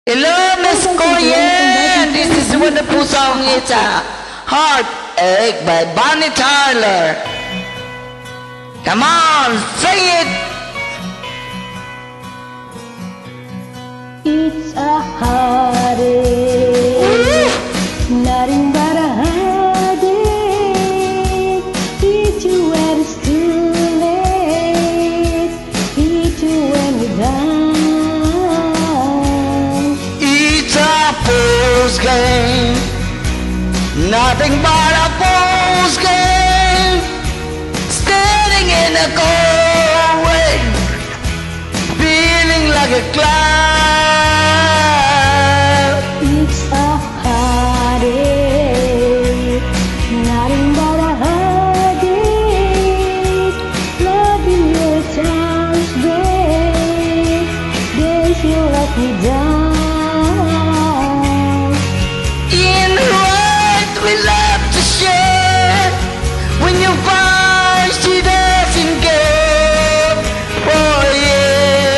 Hello, Miss Korean. This is a wonderful song. It's a Heartache by Bonnie Tyler. Come on, sing it. It's a heartache, nothing but a heartache. Hit you when it's too late, hit you when you're down. It's a fool's game, nothing but a fool's game. Standing in a cold rain, feeling like a cloud. It's a heartache, nothing but a heartache. Loving your times, days you let me down. In the world we love to share, when you find she doesn't care for you.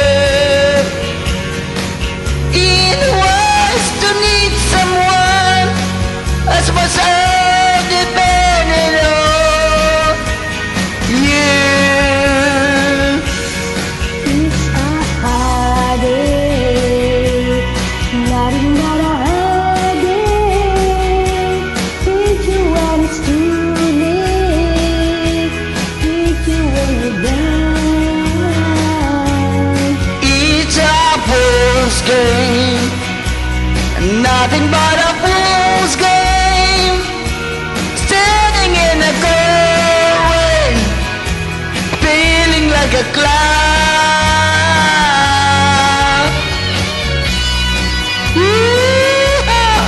In the world to need someone as much as depending on you. It's a heartache, nothing but a heartache. Hit you when it's too late, hit you when you're down. It's a fool's game, nothing but a fool's game. Standing in a cold rain, feeling like a cloud. Yeehaw!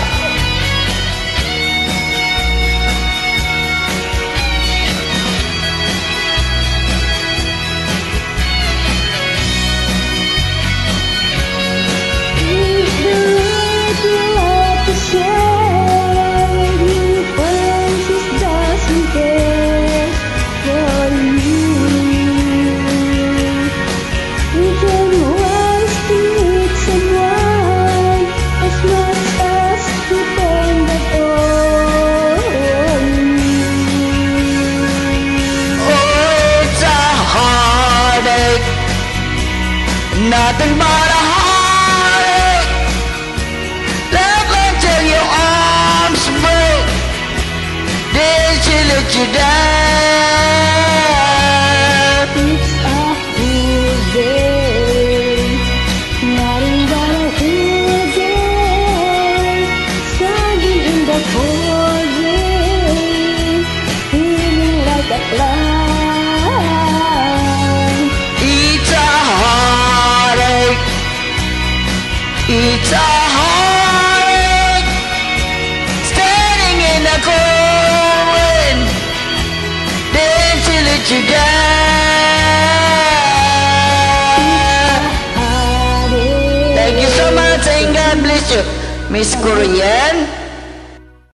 It's the way you have to share with you when she doesn't care for you. It only wants to meet someone as much as dependent on you. Oh, it's a heartache, nothing but a heartache. Love until your arms break, then she let you down. It's a fool's game, nothing but a fool's game. Standing in the cold rain, feeling like a clown. It's a heartache, it's a heartache. Standing in the cold rain, then she let you down. Heartache. Thank you so much and God bless you, Miss Korean.